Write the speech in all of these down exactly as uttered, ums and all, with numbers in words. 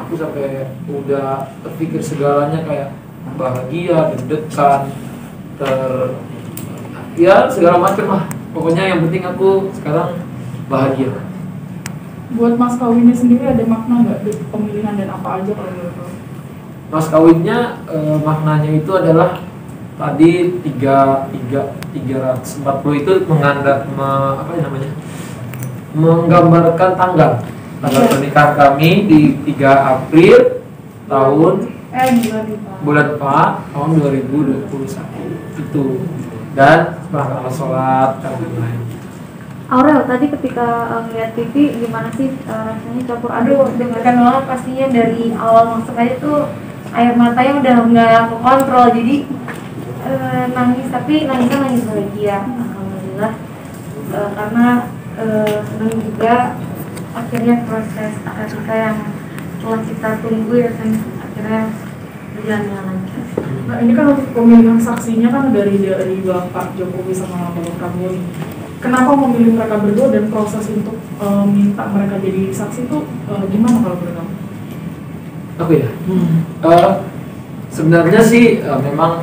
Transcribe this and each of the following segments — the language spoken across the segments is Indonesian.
aku sampai udah terpikir segalanya kayak bahagia, deg-degan, ter ya segala macam lah. Pokoknya yang penting aku sekarang bahagia. Buat mas kawinnya sendiri ada makna nggak di pemilihan dan apa aja kalau boleh tahu? Mas kawinnya eh, maknanya itu adalah tadi tiga tiga tiga ratus empat puluh itu mengandap me, apa ya namanya menggambarkan tanggal tanggal yeah. pernikahan kami di tiga April tahun eh bulan bulan empat tahun dua ribu dua puluh satu itu, dan setelah sholat dan lain-lain. Aurel, tadi ketika uh, ngeliat T V gimana sih uh, rasanya campur Aduh, aduk? deg-degan banget pastinya dari awal masuk aja tuh air matanya udah nggak kekontrol, jadi uh, nangis, tapi nangisnya nangis bahagia, alhamdulillah. Uh, karena uh, senang juga akhirnya proses akad nikah yang telah kita tunggu ya kan akhirnya berjalan dengan lancar. Nah ini kan untuk pemilihan saksinya kan dari dari Bapak Jokowi sama Bapak Prabowo nih. Kenapa memilih mereka berdua dan proses untuk uh, minta mereka jadi saksi itu uh, gimana kalau menurut kamu? Aku ya, hmm. uh, sebenarnya sih uh, memang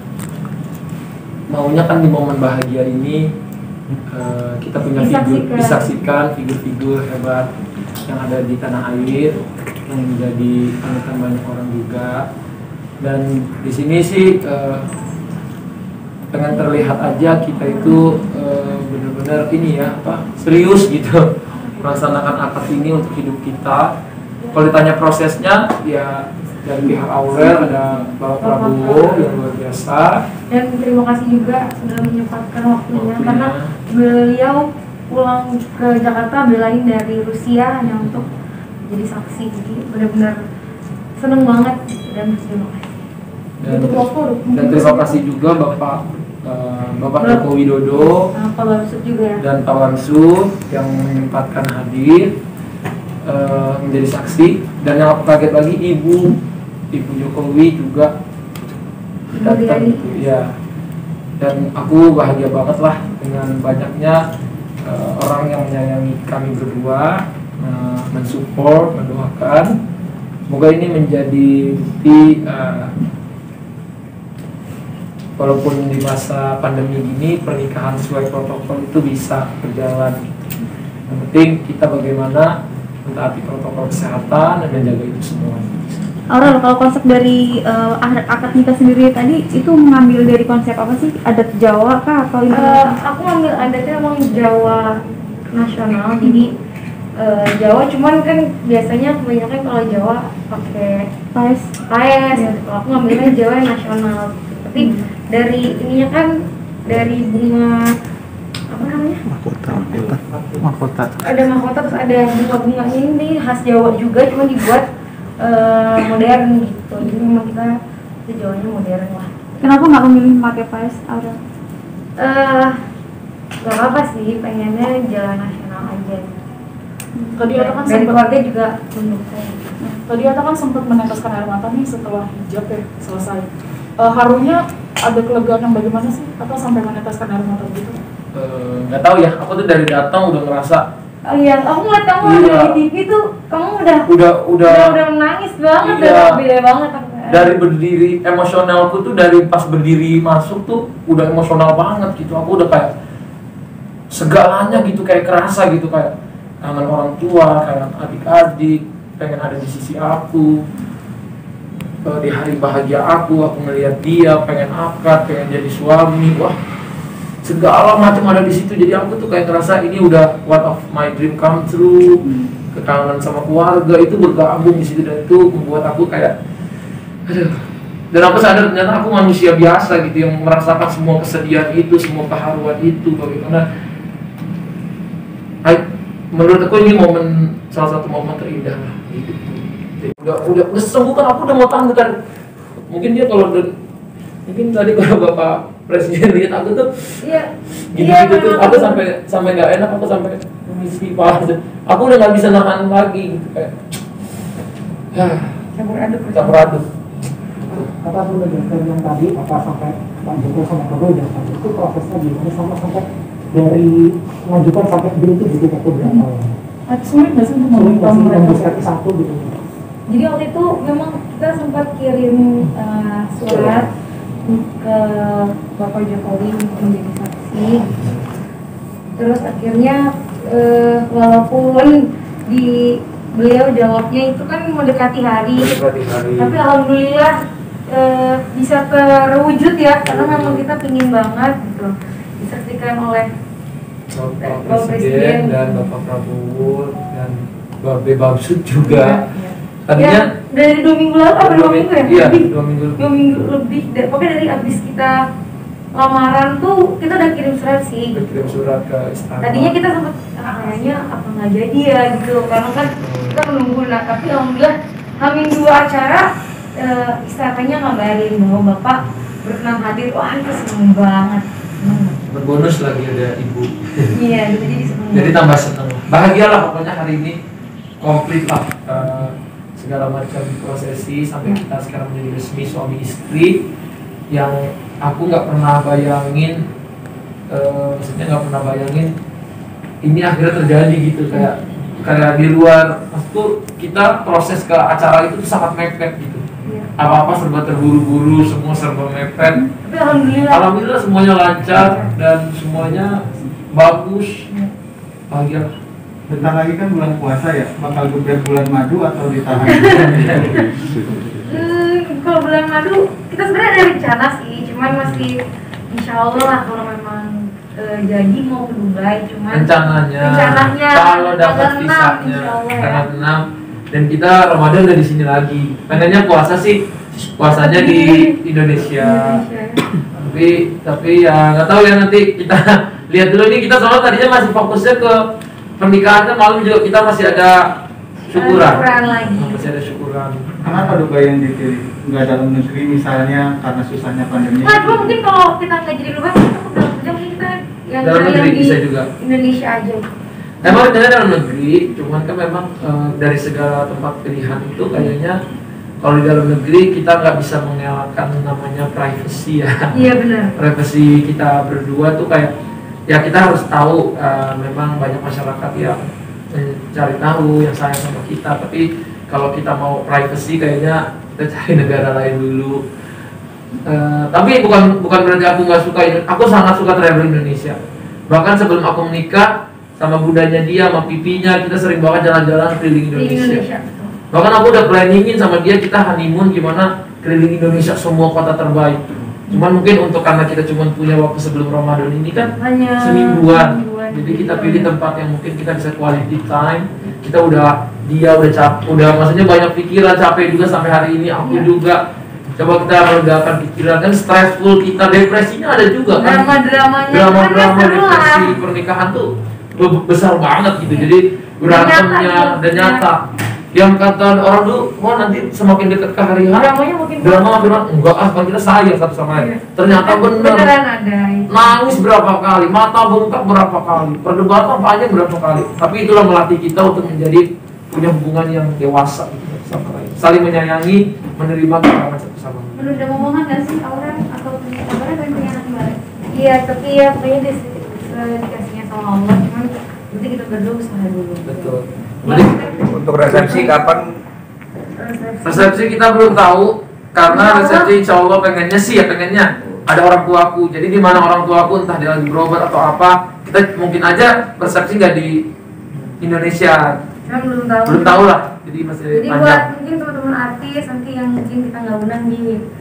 maunya kan di momen bahagia ini uh, kita punya figur, disaksikan figur-figur hebat yang ada di tanah air yang menjadi panutan banyak orang juga. Dan di sini sih uh, pengen terlihat aja kita itu uh, benar-benar ini ya apa serius gitu melaksanakan akad ini untuk hidup kita. Kalau ditanya prosesnya ya dari pihak Aurel ada Bapak Prabowo yang luar biasa, dan terima kasih juga sudah menyempatkan waktunya, waktunya. Karena beliau pulang ke Jakarta belain dari Rusia hanya untuk jadi saksi, jadi benar-benar seneng banget dan terima kasih. Dan, dan terima kasih juga Bapak uh, Bapak Joko Widodo Pak Bamsud juga ya. Dan Pak Bamsud yang menyempatkan hadir uh, menjadi saksi. Dan yang aku kaget lagi Ibu Ibu Jokowi juga datang gitu ya. Dan aku bahagia banget lah dengan banyaknya uh, orang yang menyayangi kami berdua, uh, mensupport, mendoakan. Semoga ini menjadi bukti uh, walaupun di masa pandemi ini pernikahan sesuai protokol itu bisa berjalan. Yang penting kita bagaimana mentaati protokol kesehatan dan menjaga itu semua. Aurel, kalau konsep dari uh, akad nikah sendiri tadi itu mengambil dari konsep apa sih? Adat Jawa kah atau ini? Uh, aku ngambil adatnya emang Jawa nasional, jadi uh, Jawa cuman kan biasanya kebanyakan kalau Jawa pakai paes. Paes. Ya. Kalau aku ngambilnya Jawa nasional. Tapi hmm. dari ininya kan dari bunga apa namanya? Mahkota, mahkota, mahkota. Ada mahkota, terus ada bunga-bunga ini khas Jawa juga, cuma dibuat uh, modern gitu. Jadi memang kita di Jawanya modern lah. Kenapa nggak memilih pakai paes, Aurel? Uh, gak apa-apa sih, pengennya jalan nasional aja. Tadi Ata kan dari sempat, keluarga juga mendukung. Tadi Ata kan sempat meneteskan air mata nih setelah hijab ya selesai. Uh, harunya ada kelegaan yang bagaimana sih? Atau sampai meneteskan air mata gitu? Nggak uh, tahu ya, aku tuh dari datang udah ngerasa. Oh iya, aku ngeliat kamu iya. di T V tuh, kamu udah udah udah udah, udah menangis banget, iya. udah beda banget. Dari berdiri emosionalku tuh dari pas berdiri masuk tuh udah emosional banget gitu. Aku udah kayak segalanya gitu kayak kerasa gitu, kayak kangen orang tua, kangen adik-adik, pengen ada di sisi aku. Di hari bahagia aku, aku ngelihat dia, pengen akad, pengen jadi suami, wah segala macam ada di situ. Jadi aku tuh kayak ngerasa ini udah one of my dream come true. Kekangenan sama keluarga itu bergabung di situ, dan itu membuat aku kayak, aduh. Dan aku sadar ternyata aku manusia biasa gitu yang merasakan semua kesedihan itu, semua keharuan itu. Bagaimana? Menurut aku ini momen, salah satu momen terindah lah hidup. Udah, udah, udah sembuh kan, aku udah mau tangguh kan. Mungkin dia kalau mungkin tadi kalau Bapak Presiden lihat aku tuh iya, gitu-gitu iya, tuh, aku sampai sampai nggak enak, aku sampai misi pak, aku udah nggak bisa nahan lagi gitu kayak campur aduk. Campur aduk. Apa aku udah dari yang tadi, apa sampai Pak Joko sama Prabowo udah tadi itu prosesnya gimana sama sampai dari mengajukan sampai beli itu butuh waktu berapa lama? Sulit nggak sih untuk Sulit nggak sih mereka? yang bisa satu gitu? Jadi waktu itu memang kita sempat kirim uh, surat ke Bapak Jokowi untuk menjadi saksi. Terus akhirnya uh, walaupun di beliau jawabnya itu kan mendekati hari, Mendekati hari. tapi alhamdulillah uh, bisa terwujud ya, karena memang kita pingin banget gitu disaksikan oleh Bapak Bapak Presiden Presiden dan Bapak Prabowo dan Babe Bamsud juga. Ya, Tadinya ya, dari dua minggu lalu apa dua minggu ya? Iya, Lebih. dua minggu. dua minggu lebih. Da- Pokoknya dari abis kita lamaran tuh kita udah kirim surat sih. Kita kirim surat ke istana. Tadinya kita sempat ah, kayaknya apa nggak jadi ya gitu, karena kan kita menunggu. Nah tapi alhamdulillah hamin dua acara eh, istananya ngabarin bahwa bapak berkenan hadir. Wah itu seneng banget. Seneng banget. Berbonus lagi ada ibu. Iya gitu, jadi seneng. Jadi tambah seneng. Bahagialah pokoknya hari ini komplit lah eh, segala macam prosesi sampai kita sekarang menjadi resmi suami istri yang aku nggak pernah bayangin, eh, maksudnya nggak pernah bayangin ini akhirnya terjadi gitu kayak kayak di luar maksudku kita proses ke acara itu tuh sangat mepet gitu. Iya. Apa-apa serba terburu-buru, semua serba mepet. Tapi alhamdulillah. Alhamdulillah semuanya lancar dan semuanya bagus. Bahagia. Bentar lagi kan bulan puasa ya, bakal geber bulan madu atau ditahan? Hmm, kalau bulan madu kita sebenarnya ada rencana sih, cuman masih insya Allah lah kalau memang eh, jadi mau ke Dubai, cuman rencananya, rencananya kalau dapat tanggal enam, visanya insya Allah ya. tanggal enam dan kita Ramadan udah di sini lagi. Pengennya puasa sih puasanya di Indonesia. Indonesia. Tapi tapi ya nggak tahu ya, nanti kita lihat dulu nih. Kita soalnya tadinya masih fokusnya ke pernikahannya, malam juga kita masih ada syukuran. Syukuran lagi. Masih ada syukuran. Kenapa Dubai yang dipilih? Nggak dalam negeri misalnya karena susahnya pandemi? Nah, cuma mungkin kalau kita nggak jadi luar, kita ke dalam negeri, mungkin kita yang Dalam yang negeri di bisa juga. Indonesia aja. Emang rencananya dalam negeri, cuman kan memang eh, dari segala tempat pilihan itu kayaknya kalau di dalam negeri kita nggak bisa mengelakkan namanya privacy ya. Iya benar. Privacy kita berdua tuh kayak ya kita harus tahu eh, memang banyak masyarakat yang mencari tahu, yang sayang sama kita. Tapi kalau kita mau privacy kayaknya kita cari negara lain dulu. Eh, tapi bukan bukan berarti aku nggak suka. Aku sangat suka traveling Indonesia. Bahkan sebelum aku menikah sama bundanya dia, sama pipinya, kita sering banget jalan-jalan keliling Di Indonesia. Indonesia. Bahkan aku udah planningin sama dia kita honeymoon gimana keliling Indonesia semua kota terbaik. Cuman mungkin untuk karena kita cuma punya waktu sebelum Ramadan ini kan Hanya semingguan. semingguan. Jadi kita pilih tempat yang mungkin kita bisa quality time. Kita udah dia udah capek, udah maksudnya banyak pikiran, capek juga sampai hari ini. Aku Iya. juga coba kita meredakan pikiran, kan stressful kita, depresinya ada juga kan. Drama-dramanya Drama-drama kan seru lah. depresi pernikahan tuh be- besar banget gitu. Jadi berantemnya dan nyata. Yang kata orang tuh, wah nanti semakin dekat ke hari H, Dramanya makin drama makin banget. Enggak ah, kan kita sayang satu sama lain. Iya. Ternyata bener. Beneran ada. Nangis berapa kali, mata bengkak berapa kali, perdebatan panjang berapa kali. Tapi itulah melatih kita untuk menjadi punya hubungan yang dewasa gitu, sama lain. Saling menyayangi, menerima kekurangan satu sama lain. Menurut ada momongan nggak sih orang atau punya kabarnya pengen punya anak kembali? Iya, tapi ya pokoknya di dikasihnya sama Allah, cuman nanti kita berdua usaha dulu. Betul. Ya, Jadi Untuk resepsi kapan? resepsi. resepsi kita belum tahu karena resepsi insya Allah pengennya sih ya pengennya ada orang tuaku. Jadi di mana orang tuaku, entah dia lagi berobat atau apa, kita mungkin aja resepsi nggak di Indonesia. Cuman belum tahu. Belum tahu lah. Jadi masih Jadi buat panjang. mungkin teman-teman artis nanti yang mungkin kita nggak undang di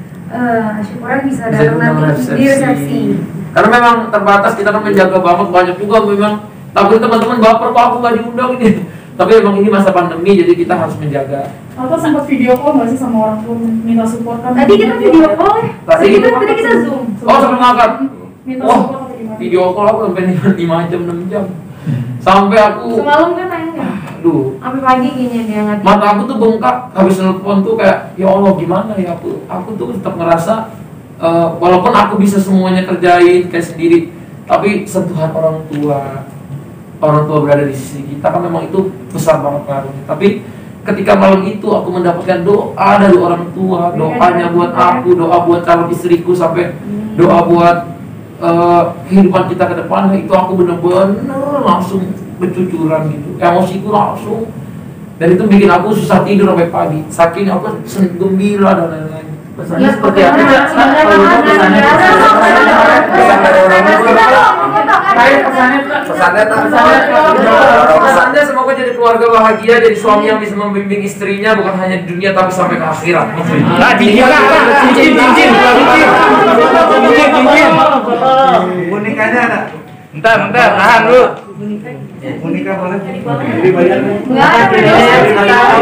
eh syukuran bisa Bisa datang diundang nanti di resepsi. Karena memang terbatas, kita kan menjaga banget, banyak juga memang takut teman-teman baper kok aku nggak diundang ini. Tapi emang ini masa pandemi, jadi kita harus menjaga. Atau sempat video call nggak sih sama orang tua minta support kan? Tadi kita video call ya. Tadi Tadi kita kita- tadi kita zoom. Oh sebelum makan. Minta Wah, support atau gimana? video call aku sampai lima jam, enam jam. Sampai aku, Semalam kan tanya. aduh, Sampai pagi kayaknya dia nggak tidur. mata aku tuh bengkak habis nelfon tuh kayak ya Allah gimana ya aku aku tuh tetap ngerasa eh, walaupun aku bisa semuanya kerjain kayak sendiri, tapi sentuhan orang tua orang tua berada di sisi kita kan memang itu besar banget pengaruhnya. Tapi ketika malam itu aku mendapatkan doa dari orang tua, doanya buat aku, doa buat calon istriku, sampai doa buat eh, kehidupan kita ke depan, itu aku bener-bener langsung bercucuran gitu, emosiku langsung Dan itu bikin aku susah tidur sampai pagi. Saking aku seneng gembira dan lain-lain. Pesannya Ya, seperti apa? pesannya- Kalau itu pesannya Pesan dari orang tua. Kayak pesannya Kak. Pesannya tak Pesannya, Kak. Pesannya semoga jadi keluarga bahagia, jadi suami yang bisa membimbing istrinya bukan hanya di dunia tapi sampai ke akhirat. Nah, cincin Kak, cincin, cincin, cincin. Cincin, cincin. Bonekanya ada. Bentar, bentar, tahan dulu. Boneka boleh. Lebih banyak. Enggak ada.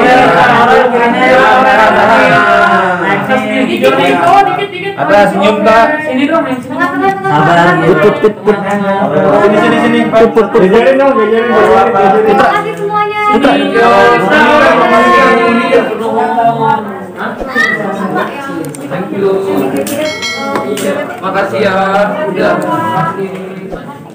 Dikit, dikit, oh, dikit, dikit. Ada senyum Kak. Sini dong, yang sini. Tengah, tengah, tengah. Sabar, put, put, put. Sini sini sini. Put put put. Jajarin dong, jajarin. Terima kasih semuanya. Putra. Yo, Thank you. Makasih ya, udah.